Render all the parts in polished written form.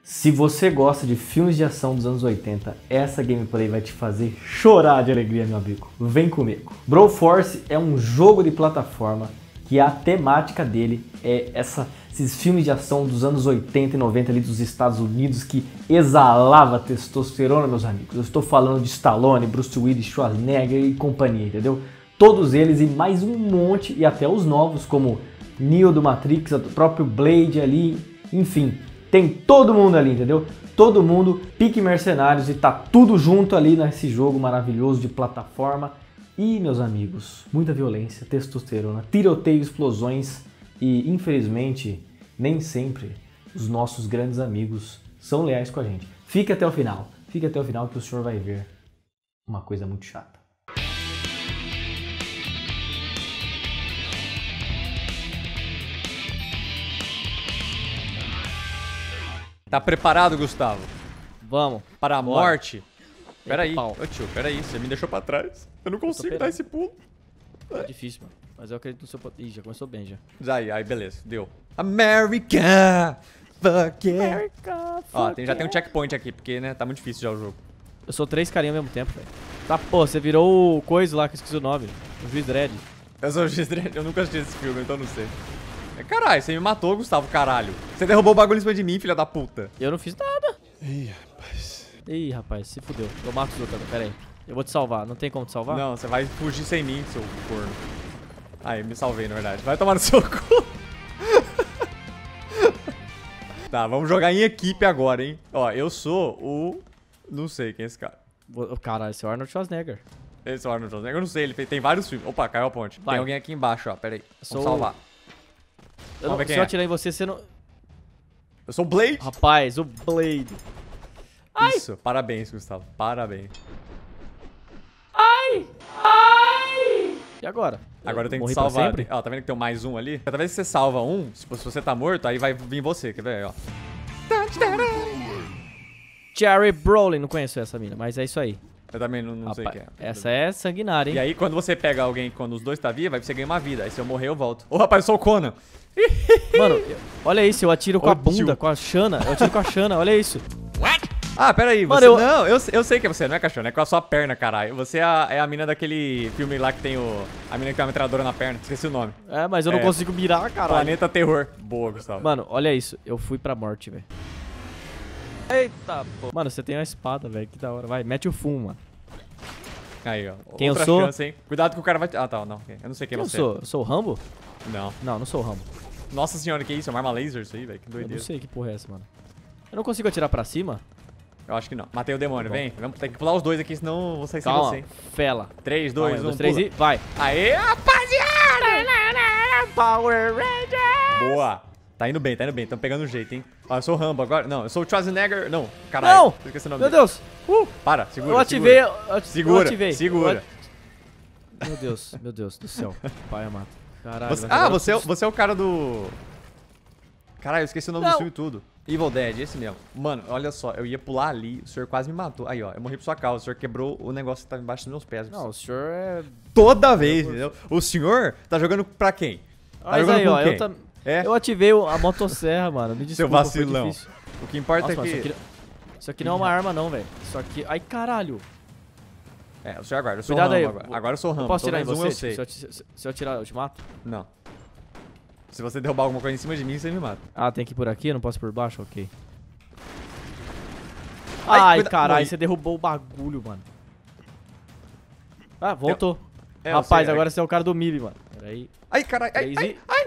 Se você gosta de filmes de ação dos anos 80, essa gameplay vai te fazer chorar de alegria, meu amigo. Vem comigo. Broforce é um jogo de plataforma que a temática dele é esses filmes de ação dos anos 80 e 90 ali dos Estados Unidos que exalava testosterona, meus amigos. Eu estou falando de Stallone, Bruce Willis, Schwarzenegger e companhia, entendeu? Todos eles e mais um monte, e até os novos, como Neo do Matrix, o próprio Blade ali, enfim. Tem todo mundo ali, entendeu? Todo mundo, pique mercenários, e tá tudo junto ali nesse jogo maravilhoso de plataforma. E, meus amigos, muita violência, testosterona, tiroteio, explosões e, infelizmente, nem sempre os nossos grandes amigos são leais com a gente. Fique até o final que o senhor vai ver uma coisa muito chata. Tá preparado, Gustavo? Vamos. Para a morte? Peraí, pau. ô tio, peraí, você me deixou pra trás. Eu não consigo dar esse pulo. É difícil, mano. Mas eu acredito no seu potencial. Ih, já começou bem, já. Aí, beleza, deu. America! Fuck yeah! America, Ó, já tem um checkpoint aqui, porque, né, tá muito difícil já o jogo. Eu sou 3 carinhas ao mesmo tempo, velho. Tá, pô, você virou o coisa lá, que eu esqueci o nome. O Juiz Dredd. Eu sou o Juiz Dredd, eu nunca assisti esse filme, então não sei. Caralho, você me matou, Gustavo, caralho. Você derrubou o bagulho em cima de mim, filha da puta. Eu não fiz nada. Ih, rapaz. Ih, rapaz, se fudeu. Eu mato os outros, pera aí. Eu vou te salvar, não tem como te salvar? Não, você vai fugir sem mim, seu corno. Aí, me salvei, na verdade. Vai tomar no seu cu. Tá, vamos jogar em equipe agora, hein. Ó, eu sou o... Não sei quem é esse cara. Caralho, esse é o Arnold Schwarzenegger. Esse é o Arnold Schwarzenegger, eu não sei, ele tem vários filmes. Opa, caiu a ponte. Vai. Tem alguém aqui embaixo, ó, pera aí. Sou- Vamos salvar. Eu ver não, quem se eu é. atirar em você não... Eu sou o Blade. Rapaz, o Blade. Isso, parabéns, Gustavo, parabéns. E agora? Agora eu tenho que morri pra salvar. sempre? Ó, tá vendo que tem mais um ali? Cada vez que você salva um, se você tá morto, aí vai vir você, quer ver? Ó. Jerry Brolin, não conheço essa mina, mas é isso aí. Eu também não sei Rapaz, quem é. essa é sanguinária, hein? E aí, quando você pega alguém, quando os dois tá vivos, aí você ganha uma vida. Aí se eu morrer, eu volto. Ô, rapaz, eu sou o Conan. Mano, olha isso, eu atiro com Ô, a bunda, tio. com a Xana. Eu atiro com a Xana, olha isso. Ah, pera aí, Mano, você... eu- Não, eu sei que é você, não é cachorro, é com a sua perna, caralho. Você é a mina daquele filme lá que tem o... A mina que tem uma metralhadora na perna, esqueci o nome. É, mas eu não É. consigo mirar, caralho. Planeta Terror. Boa, Gustavo. Mano, olha isso, eu fui pra morte, velho. Eita, pô. Mano, você tem uma espada, velho, que da hora. Vai, mete o fumo, mano. Aí, ó. Quem eu Outra sou? chance, hein? Cuidado que o cara vai... Ah, tá, não. Eu não sei quem Quem eu você sou? Eu sou o Rambo? é. Não. Não, não sou o Rambo. Nossa senhora, que isso? É uma arma laser isso aí, velho? Que Eu não doideira. sei que porra é essa, mano. Eu não consigo atirar pra cima? Eu acho que não. Matei o demônio, Tá bom. vem. Vamos ter que pular os dois aqui, senão eu vou sair sem Calma, você. fela. 3, Calma 2, aí, 1, 2, 3 pula. e vai. Aê, rapaziada! Power Ranger! Boa. Tá indo bem, Tamo pegando o jeito, hein? Ó, eu sou o Rambo agora. Não, eu sou o Schwarzenegger. Não, caralho. Não! Eu esqueci o nome Meu dele. Deus! Para, segura. Eu ativei, segura. eu Segura, ativei. segura. Meu Deus do céu. Pai amado. Caralho. Você, mas ah, agora eu você é o cara do... Caralho, eu esqueci o nome do Não. filme e tudo. Evil Dead, esse mesmo. Mano, olha só, eu ia pular ali, o senhor quase me matou. Aí, ó, eu morri por sua causa, o senhor quebrou o negócio que tava embaixo dos meus pés. Não, o senhor é... Toda vez, entendeu? O senhor tá jogando pra quem? Tá Mas jogando aí, com ó, quem? É? eu ativei a motosserra, mano. Me desculpa, Seu foi vacilão. difícil. O que importa Nossa, é mano, que... isso aqui não é uma arma não, velho. Isso aqui... Ai, caralho. É, o senhor aguarda, eu sou o Cuidado Rambo aí. agora. Agora eu sou o Rambo. Eu posso pelo tirar em menos você? um eu sei. Se eu atirar, eu te mato? Não. Se você derrubar alguma coisa em cima de mim, você me mata. Ah, tem que ir por aqui? Eu não posso ir por baixo? Ok. Ai, Ai, cuida- caralho, morri. você derrubou o bagulho, mano. Ah, voltou. É, eu Rapaz, sei, agora você é o cara do MIB, mano. Pera aí. Ai, caralho. Ai, Três ai, e- ai.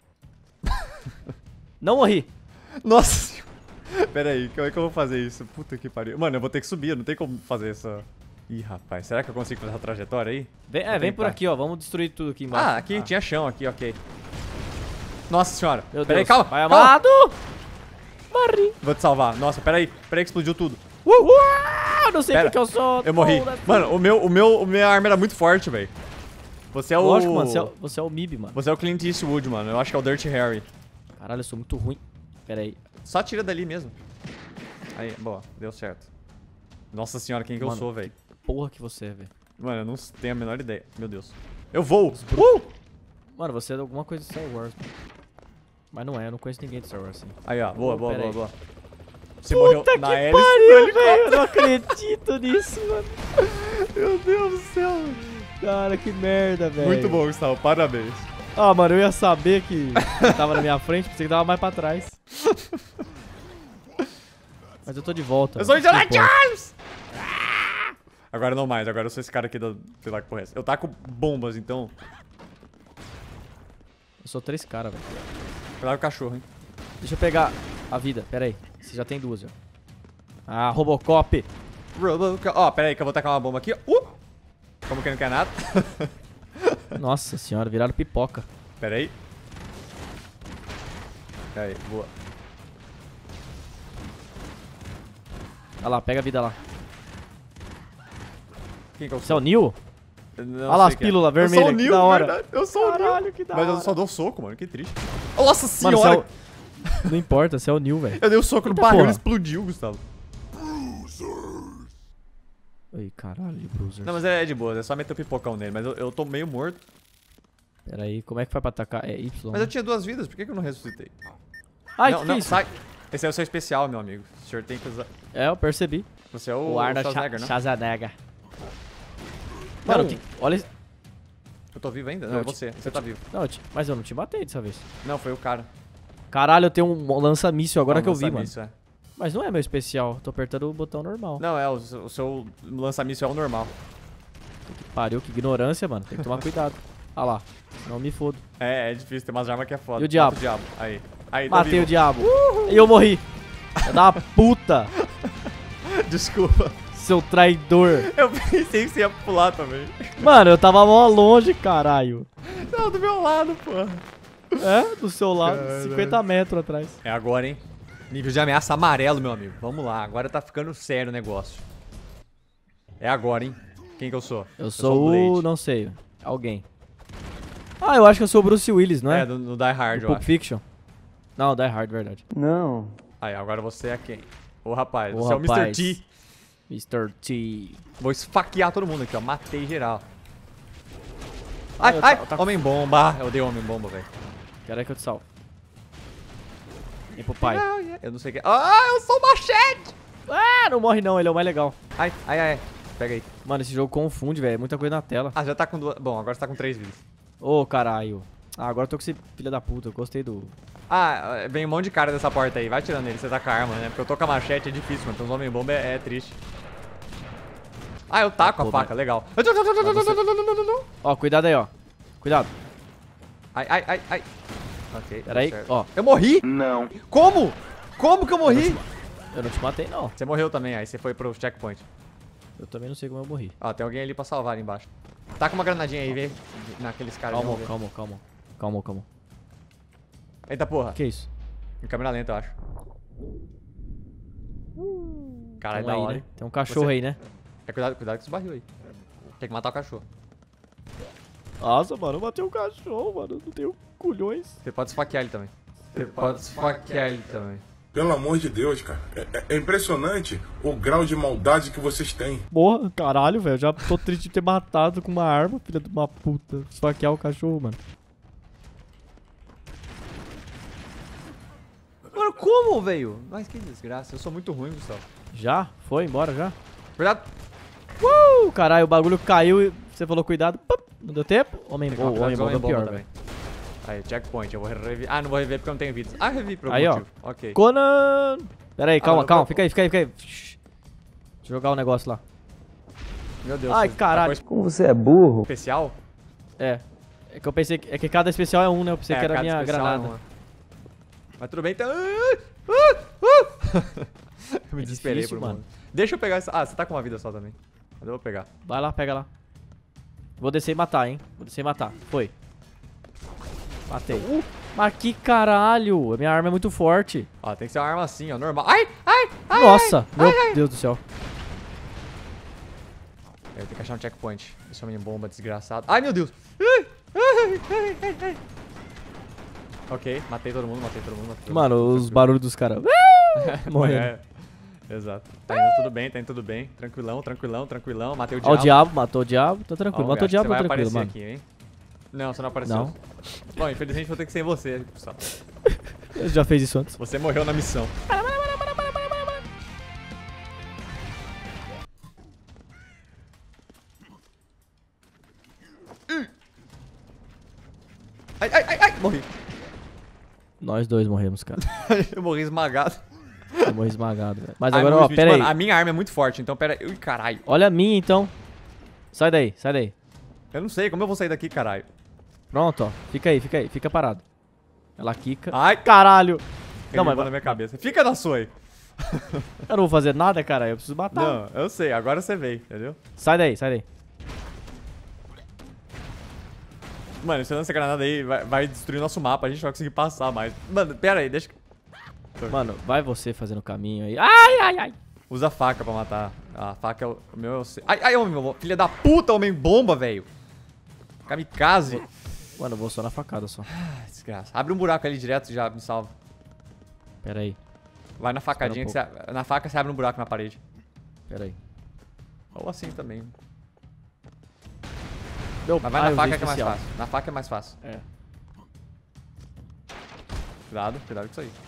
Não morri. Nossa senhora. Pera aí, como é que eu vou fazer isso? Puta que pariu. Mano, eu vou ter que subir, não tem como fazer essa... Ih, rapaz, será que eu consigo fazer essa trajetória aí? Vem por tentar. aqui, ó. Vamos destruir tudo aqui embaixo. Ah, aqui tinha chão, aqui, ok. Nossa senhora. Meu Pera aí, Deus. calma. Vai, calma. amado. Morri. Vou te salvar. Nossa, pera aí que explodiu tudo. Uau, não sei Pera, o que eu sou. Eu morri. Foda-se. Mano, minha arma era muito forte, velho. Você é o... Lógico, mano. Você é o MIB, mano. Você é o Clint Eastwood, mano. Eu acho que é o Dirty Harry. Caralho, eu sou muito ruim. Pera aí. Só tira dali mesmo. Aí, boa. Deu certo. Nossa senhora, quem que eu Mano, sou, velho? Porra que você é, velho. Mano, eu não tenho a menor ideia. Meu Deus. Eu vou! Mano, você é de alguma coisa de Star Wars, mano. Mas não é, eu não conheço ninguém de Star Wars assim. Aí, ó. Boa, Oh, boa, pera boa, aí. boa. Você morreu Puta na que hélice do pariu, helicóptero. velho. Eu não acredito nisso, mano. Meu Deus do céu. Cara, que merda, velho. Muito bom, Gustavo. Parabéns. Ah, mano, eu ia saber que tava na minha frente, pensei que tava mais pra trás. Mas eu tô de volta. Eu sou o não Indiana importa. Jones! Agora não mais, agora eu sou esse cara aqui do... Sei lá que porra é essa. Eu taco bombas, então... Eu sou 3 caras, velho. Cuidado com o cachorro, hein? Deixa eu pegar a vida, pera aí. Você já tem 2, já. Ah, Robocop. Ó, pera aí que eu vou tacar uma bomba aqui. Como que não quer nada? Nossa senhora, viraram pipoca. Pera aí. Pera aí, boa. Olha lá, pega a vida lá. Quem que eu Você é o sou? Neil? Não Olha lá sei as quem é. pílulas Eu sou vermelhas, o que Neil, da hora. verdade. Eu sou o Neil. Caralho, que da Mas eu hora. só dou soco, mano. Que triste. Nossa Mano, senhora! Não importa, você é o Neil, velho. Eu dei um soco no Eita, barril e porra. ele explodiu, Gustavo. Ai, caralho, Bruiser. Não, mas é de boa. É só meter o pipocão nele. Mas eu tô meio morto. Pera aí, como é que faz pra atacar? É Y. Mas eu tinha 2 vidas. Por que eu não ressuscitei? Ai, não, que não, isso? sai. Esse é o seu especial, meu amigo. O senhor tem que usar... É, eu percebi. Você é o O Arnold Schwarzenegger, não? Schwarzenegger. Mano, Não. olha... Eu tô vivo ainda? Não, Não, é você. Você tá vivo. Não, mas eu não te matei dessa vez. Não, foi o cara. Caralho, eu tenho um lança-míssil agora Não, que eu vi, mano. lança-míssil, é. Mas não é meu especial, tô apertando o botão normal. Não, é, o seu lança-míssil é o normal. Pariu, que ignorância, mano. Tem que tomar cuidado. Ah lá, senão eu me fodo. É difícil, tem umas armas que é foda. E o diabo? Mata o diabo. Aí, tô Matei vivo. o diabo. E eu morri. Filha da puta, Desculpa. seu traidor. Eu pensei que você ia pular também. Mano, eu tava mó longe, caralho. Não, do meu lado, porra. É, do seu lado, Caralho. 50 metros atrás. É agora, hein? Nível de ameaça amarelo, meu amigo. Vamos lá, agora tá ficando sério o negócio. É agora, hein? Quem que eu sou? Eu sou o... Blade. não sei, alguém. Ah, eu acho que eu sou o Bruce Willis, não é? É, no Die Hard, Do eu Pulp acho. Fiction. Não, Die Hard, verdade. Não. Aí, agora você é quem? Ô, rapaz, Ô, você é o Mr. rapaz. T. Mr. T. Vou esfaquear todo mundo aqui, ó. Matei geral. Ah, Ai, eu ai, tá- tá- homem-bomba. Eu dei homem-bomba, velho. Quero que eu te salve. Vem pro pai. Eu não sei o que. Ah, eu sou o machete! Ah, não morre não, ele é o mais legal. Ai. Pega aí. Mano, esse jogo confunde, velho. É muita coisa na tela. Ah, já tá com 2. Bom, agora você tá com 3 vidas. Ô, caralho. Ah, agora eu tô com esse filho da puta. Eu gostei do... Ah, vem um monte de cara dessa porta aí. Vai tirando ele, você tá com a arma, né? Porque eu tô com a machete, é difícil, mano. Então os homem-bomba é triste. Ah, eu taco Pô, a faca, legal. Ó, cuidado aí, ó. Cuidado. Ai. Ok. Pera aí, certo. ó. Eu morri? Não. Como? Como que eu morri? Eu não te matei, não. Você morreu também, aí você foi pro checkpoint. Eu também não sei como eu morri. Ó, tem alguém ali pra salvar ali embaixo. Taca uma granadinha aí, vê. Naqueles caras. Calma. Eita porra. Que isso? Em câmera lenta, eu acho. Caralho, Tamo da aí, hora, né? hein? Tem um cachorro Você- aí, né? É, cuidado com esse barril aí. Tem que matar o cachorro. Nossa, mano, eu matei um cachorro, mano. Eu não tenho culhões. Você pode esfaquear ele também. Pelo amor de Deus, cara. É impressionante o grau de maldade que vocês têm. Porra, caralho, velho. Já tô triste de ter matado com uma arma, filha de uma puta. Esfaquear o cachorro, mano. Mano, como, velho? Mas que desgraça. Eu sou muito ruim, Gustavo. Já? Foi embora, já? Cuidado. Caralho, o bagulho caiu e você falou cuidado. Pum, não deu tempo? Homem Tem que cuidar homem com bomba é o pior, também. velho. Aí, checkpoint. Eu vou reviver. Ah, não vou reviver porque eu não tenho vidas. Ah, revivi por algum Aí, ó. motivo. Ok. Conan! Pera aí, calma, mano, calma. eu- Fica aí. Shhh. Deixa eu jogar o negócio lá. Meu Deus. Ai, você tá caralho. com Como você é burro. especial? É. É que eu pensei que... É que cada especial é um, né? Eu pensei que era a cada minha especial é granada. uma. Mas tudo bem, então... Eu me desesperei difícil, por um mano. momento. Deixa eu pegar essa... Ah, você tá com uma vida só também. Mas eu vou pegar. Vai lá, pega lá. Vou descer e matar, hein? Vou descer e matar. Foi. Matei. Mas que caralho! A minha arma é muito forte. Ó, tem que ser uma arma assim, ó, normal. Ai! Nossa! Meu Deus do céu. Eu tenho que achar um checkpoint. Esse homem bomba desgraçado. Ai, meu Deus! Ok, matei todo mundo. Mano, os barulhos dos caras. Morrendo. É, exato. Tá indo tudo bem. Tranquilão. Matei o diabo. Ó o diabo, matou o diabo. Tô tranquilo. Ó, Matou o gato, diabo, você tô vai tranquilo, aparecer mano. aqui, hein? Não, você não apareceu. Não. Bom, infelizmente vou ter que ser você, pessoal. Eu já fez isso antes. Você morreu na missão. Ai, ai, ai, ai. Morri. Nós dois morremos, cara. Eu morri esmagado. Eu morri esmagado, velho. Mas Ai, agora, Will ó, Smith, pera aí. mano, a minha arma é muito forte, então pera aí. Ui, caralho. Olha a minha, então. Sai daí, sai daí. Eu não sei, como eu vou sair daqui, caralho? Pronto, ó. Fica aí, fica parado. Ela quica. Ai, Caralho. Não, mas na minha cabeça. Fica na sua aí. eu não vou fazer nada, cara. Eu preciso matar. Não, eu sei, agora você veio, entendeu? Sai daí, sai daí. Mano, você lança granada aí, vai destruir nosso mapa, a gente não vai conseguir passar mais. Mano, pera aí, deixa... Mano, vai você fazendo o caminho aí. Ai, ai, ai. Usa a faca pra matar. A faca é o meu... Eu sei. Ai, ai, homem, filha da puta, homem bomba, velho. Kamikaze. Mano, eu vou só na facada só. Ai, desgraça. Abre um buraco ali direto e já me salva. Pera aí, Vai na facadinha que você... Na faca você abre um buraco na parede. pera aí. Ou assim também. Meu, Mas vai na eu faca usei que é mais especial. fácil. Na faca é mais fácil. É. Cuidado com isso aí.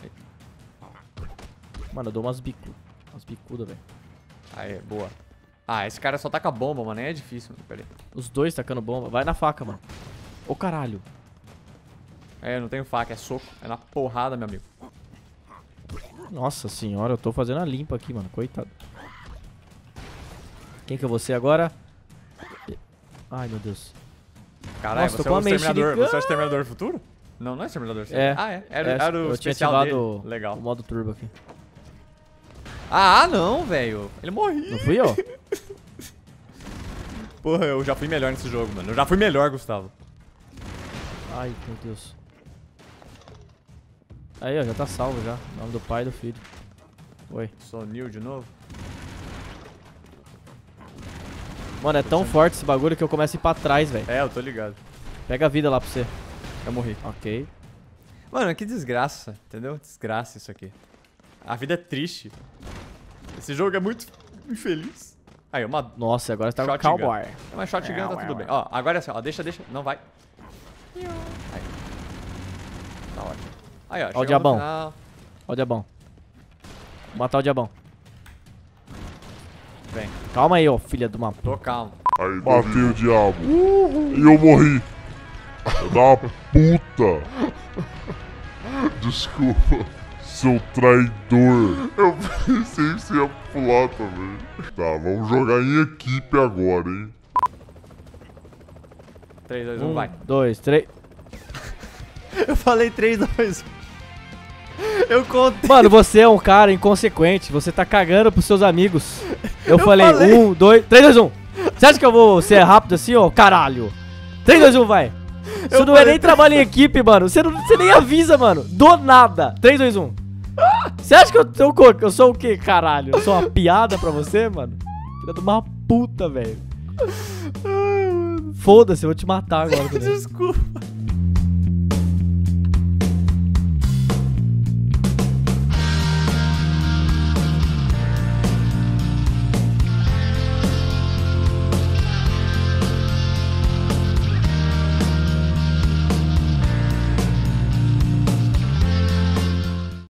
Mano, eu dou umas bicudas, velho. Aí, boa. Ah, esse cara só taca bomba, mano. Nem é difícil, mano. Pera aí. Os dois tacando bomba. Vai na faca, mano. Ô, caralho. É, eu não tenho faca, é soco. É na porrada, meu amigo. Nossa senhora, eu tô fazendo a limpa aqui, mano. Coitado. Quem que eu vou ser agora? Ai, meu Deus. Caralho, Nossa, você tô é com o a mente exterminador. de- Você é o exterminador futuro? Não, não é exterminador. É. Ah, é. Era o eu tinha especial ativado dele. Legal. o modo turbo aqui. Ah, não, velho. Ele morreu. Não fui eu? Porra, eu já fui melhor nesse jogo, mano. Eu já fui melhor, Gustavo. Ai, meu Deus. Aí, ó, já tá salvo já. Em nome do pai e do filho. Oi. Sou Neil de novo. Mano, é tão forte esse bagulho que eu começo a ir pra trás, velho. É, eu tô ligado. Pega a vida lá pra você. Eu morri. Ok. Mano, que desgraça, entendeu? Desgraça isso aqui. A vida é triste. Esse jogo é muito infeliz. Aí, uma... Nossa, agora você tá com o Shotgun. cowboy. Mas shotgun tá tudo bem. Ó, agora é assim, ó. Deixa. Não vai. Aí. Tá ótimo. Aí, ó. chegamos no diabão. final. Ó o diabão. Vou matar o diabão. Vem, Calma aí, ó, filha de uma... tô calmo. Matei o diabo. E eu morri. Da puta. Desculpa, seu traidor. Eu pensei que você ia pular também. Tá, vamos jogar em equipe agora, hein? 3, 2, 1, vai. 2, 3... Eu falei 3, 2, 1. Eu contei. Mano, você é um cara inconsequente. Você tá cagando pros seus amigos. Eu falei falei. 1, 2, 3, 2, 1. Você acha que eu vou ser rápido assim, ó? Caralho. 3, 2, 1, vai. Isso não é nem trabalho em equipe, mano. Você nem avisa, mano. Do nada. 3, 2, 1. Você acha que eu sou o quê, caralho? Eu sou uma piada pra você, mano? Filha de uma puta, velho. Foda-se, eu vou te matar agora. Desculpa.